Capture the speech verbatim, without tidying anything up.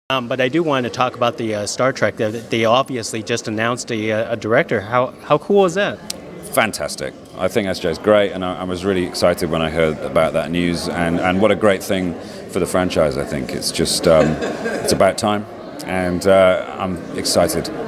Um, but I do want to talk about the uh, Star Trek. They, they obviously just announced a, a director. How how cool is that? Fantastic. I think S J's great, and I, I was really excited when I heard about that news. And, and what a great thing for the franchise. I think it's just um, it's about time, and uh, I'm excited.